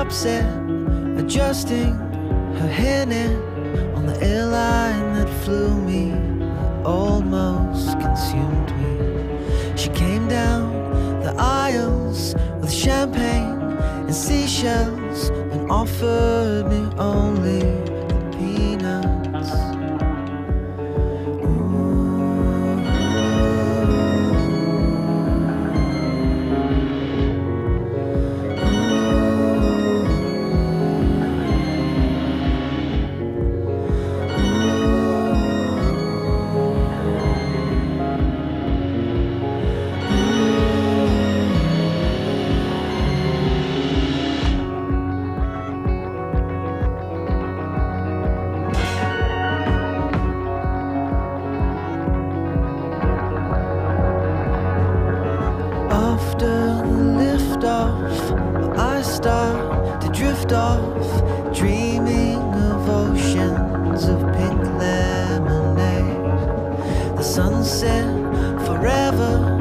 upset, adjusting her hairnet on the airline that flew me, almost consumed me. She came down the aisles with champagne and seashells and offered me only the peanuts. After the liftoff, I start to drift off, dreaming of oceans of pink lemonade. The sunset forever